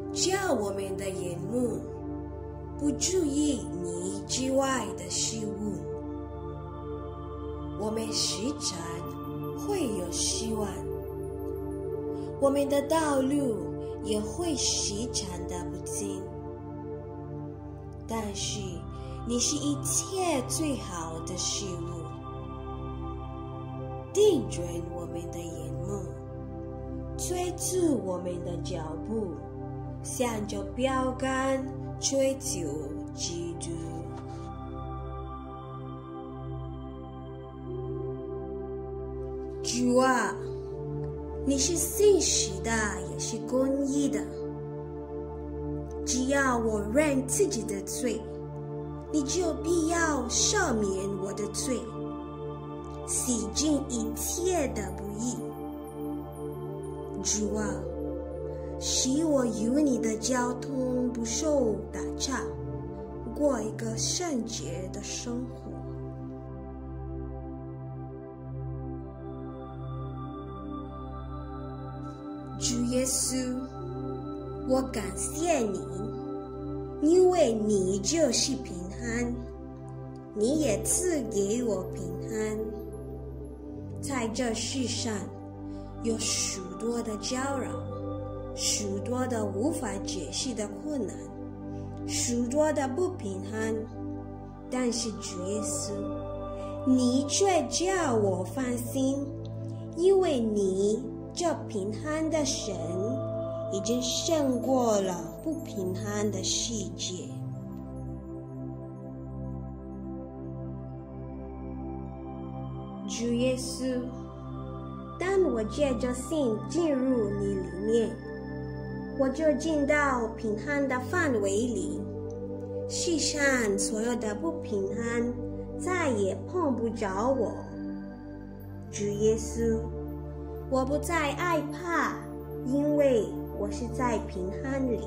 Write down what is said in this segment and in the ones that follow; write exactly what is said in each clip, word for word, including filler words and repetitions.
叫我们的眼目不注意你之外的事物，我们时常会有失望，我们的道路也会时常的不精。但是你是一切最好的事物，定准我们的眼目，催促我们的脚步，向着标杆追求基督。主啊，你是信实的，也是公义的。只要我认自己的罪，你就必要赦免我的罪，洗净一切的不义。主啊，使我与你的交通不受打岔，过一个圣洁的生活。主耶稣，我感谢你，因为你就是平安，你也赐给我平安。在这世上有许多的搅扰，许多的无法解释的困难，许多的不平安，但是主耶稣，你却叫我放心，因为你这平安的神已经胜过了不平安的世界。主耶稣，当我借着信进入你里面，我就进到平安的范围里，世上所有的不平安再也碰不着我。主耶稣，我不再害怕，因为我是在平安里。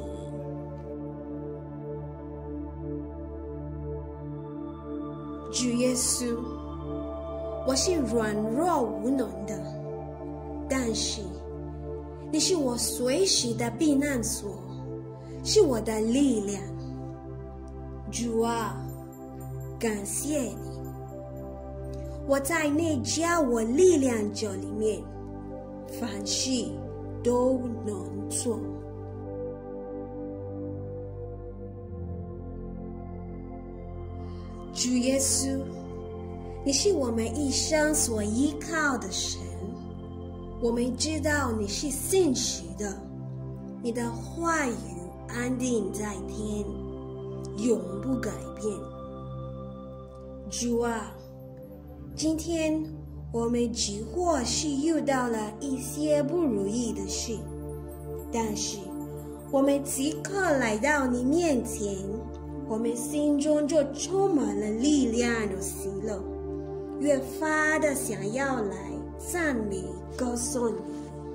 主耶稣，我是软弱无能的，但是你是我随时的避难所，是我的力量。主啊，感谢你，我在那加我力量者里面，凡事都能做。主耶稣，你是我们一生所依靠的神，我们知道你是信实的，你的话语安定在天，永不改变。主啊，今天我们只或是遇到了一些不如意的事，但是我们即刻来到你面前，我们心中就充满了力量和喜乐，越发的想要来赞美歌颂你。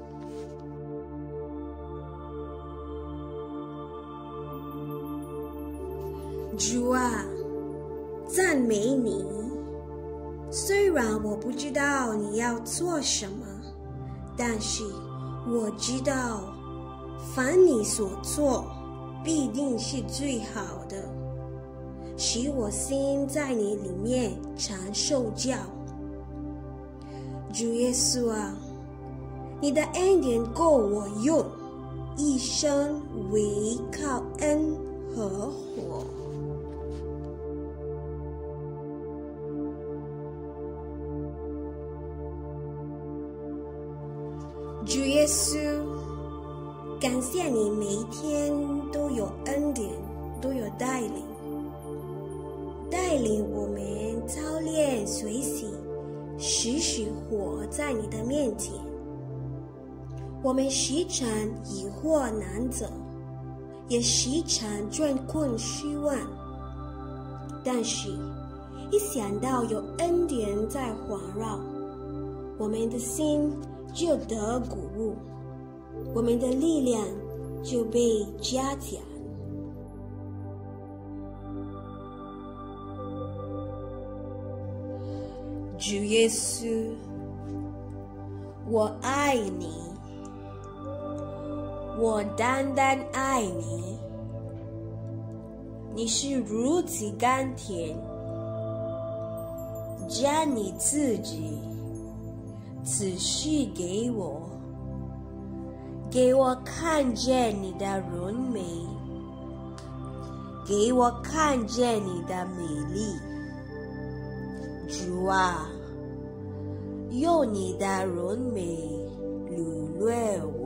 主啊，赞美你，虽然我不知道你要做什么，但是我知道凡你所做必定是最好的，使我心在你里面常受教。主耶稣啊，你的恩典够我用，一生唯靠恩和火。主耶稣，感谢你每一天都有恩典，都有带领，带领我们操练学习，时时活在你的面前。我们时常疑惑难走，也时常倦困失望，但是一想到有恩典在环绕，我们的心就得鼓舞，我们的力量就被加强。主耶稣，我爱你， 我单单爱你，你是如此甘甜，将你自己仔细给我，给我看见你的荣美，给我看见你的美丽。主啊，用你的荣美掳掠我。